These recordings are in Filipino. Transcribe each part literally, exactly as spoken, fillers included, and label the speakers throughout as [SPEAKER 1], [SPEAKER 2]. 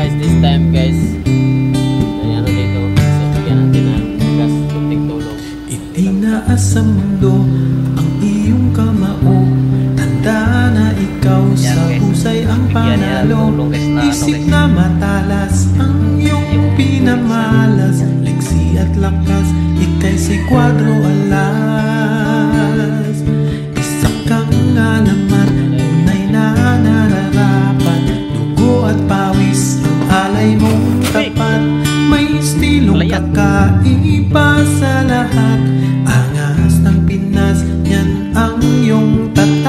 [SPEAKER 1] guys, this time guys, ay ano dito, so bigyan natin ng gas, kunting tulong.
[SPEAKER 2] Itinaas sa mundo ang iyong kamao, tanda na ikaw sa husay ang panalo. Isip na matalas ang iyong pinamalas, liksi at lakas, ika'y si Cuadro Alas. Isa kang alamat, tunay na nararapat, dugo at pawis ang alay mong tapat. May estilong kakaiba sa lahat, angas ng Pinas, yan ang iyong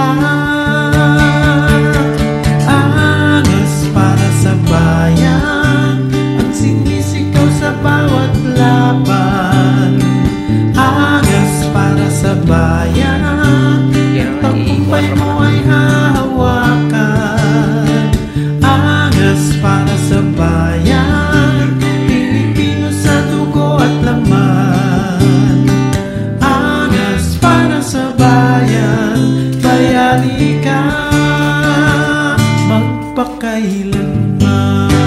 [SPEAKER 2] tatak. Angas para sa bayan, ang sinisigaw sa bawat laban. Angas para sa bayan, ang tagumpay mo ay hahawakan. Angas para sa bayan, Pilipino sa dugo at laman. Angas para sa bayan, bayani ka magpakailanman.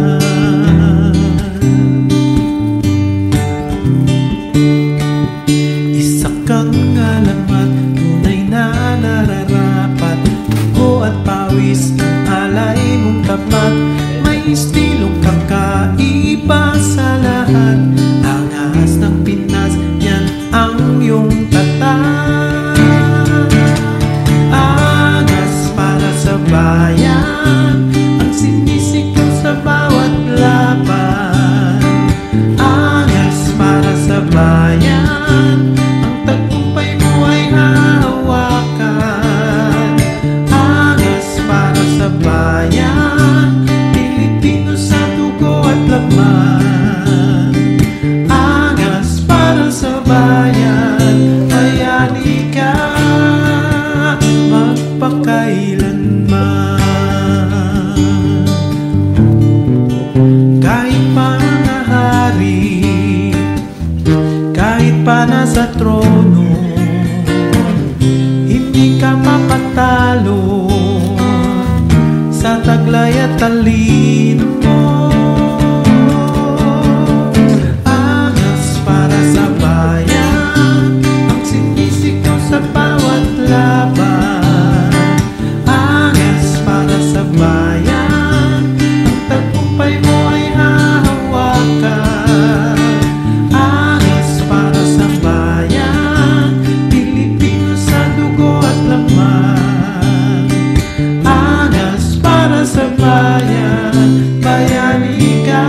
[SPEAKER 2] Isa kang alamat, tunay na nararapat, dugo at pawis ang alay mong tapat. May estilong kakaiba sa lahat, angas ng Pinas, yan ang iyong tatak. Angas para sa bayan, ang sinisigaw sa bawat laban. Angas para sa bayan, ang tagumpay mo ay hahawakan. Angas para sa bayan, Pilipino sa dugo at laman. Angas para sa bayan, bayani ka magpakailanman. Kahit pa na hari, kahit pa nasa trono, hindi ka mapatalo sa taglay at talino mo. Angas para sa bayan, ang sinisigaw sa bawat laban. Angas para sa bayan, ang tagumpay mo ay hahawakan. Angas para sa bayan, Pilipino sa dugo at laman. Angas para sa bayan, bayani ka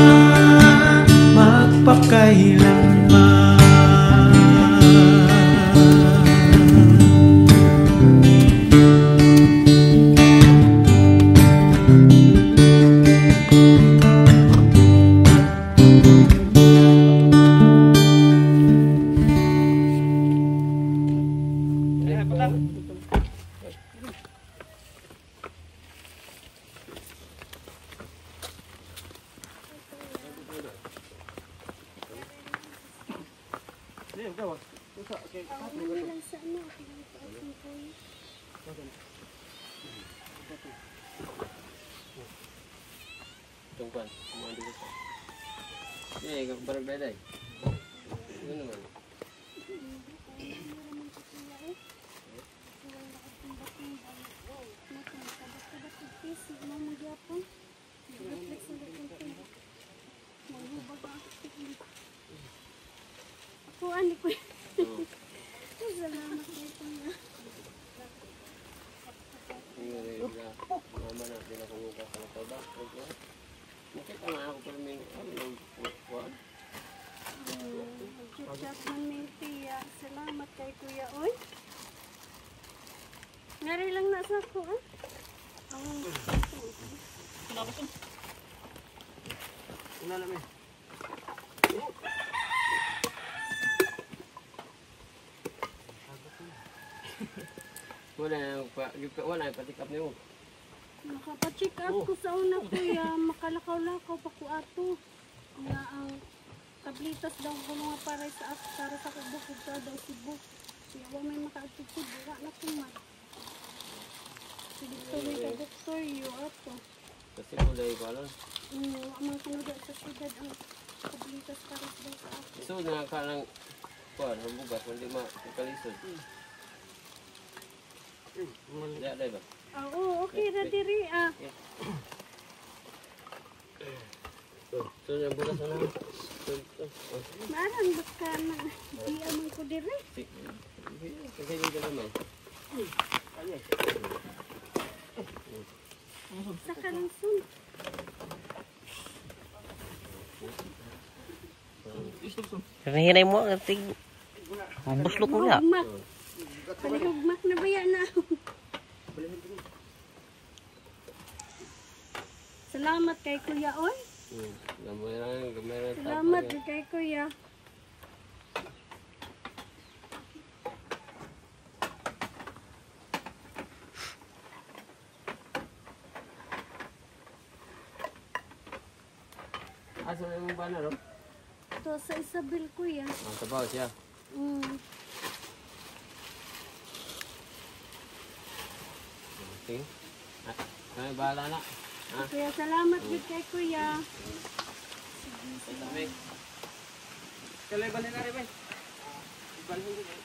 [SPEAKER 2] magpakailanman.
[SPEAKER 1] Tungguan, mau dulu. Ini barang bedai. Ini naman.
[SPEAKER 3] Ako ani ko. Salamat dito na.
[SPEAKER 1] Ini mama na pinakuha sa toba. Nakita nga ako pero may ano kuwan.
[SPEAKER 3] Chat man mintiya. Salamat kay Kuya oy. Ngari lang na sa ko ah. Ang
[SPEAKER 1] Una namin. Wala pa, wala patikap niyo.
[SPEAKER 3] nakapacheck up ko sa una kuya, makalakaw-lakaw pa ko ato. Nga ang tablitas daw ko mga para sa para sa kubukod sa daw sibuk. Kaya wa may makaatupod, wala na kumat. Si Doktor may ka-doktor yo ato.
[SPEAKER 1] Kasi kulay ko lang.
[SPEAKER 3] Mm, mga kanuda sa siyudad ang kablitas pares daw sa ako.
[SPEAKER 1] So, nakaka ng kuwan, ang bugas, hindi makalisod. Ya, day ba?
[SPEAKER 3] Ah, oo, okay ra diri ah.
[SPEAKER 1] So, yung bugas na lang.
[SPEAKER 3] Marang baka na di amang ko diri.
[SPEAKER 1] Kasi yung naman.
[SPEAKER 3] Sa kanang
[SPEAKER 4] Hinahinay mo ang tig. Buslok mo ya.
[SPEAKER 3] Hugmak. Palihugmak na baya na. Salamat kay Kuya Oy.
[SPEAKER 1] Gamay lang, gamay lang.
[SPEAKER 3] Salamat kay Kuya.
[SPEAKER 1] Asa na yung banner, oh?
[SPEAKER 3] To sa Isabel Kuya.
[SPEAKER 1] Ah, tabaw siya.
[SPEAKER 3] Mm.
[SPEAKER 1] Okay. Ah, kami bahala na. Ah,
[SPEAKER 3] Kuya, salamat gid kay Kuya.
[SPEAKER 1] kami. Kalay ba nila rin, bay? Ibalhin din, eh.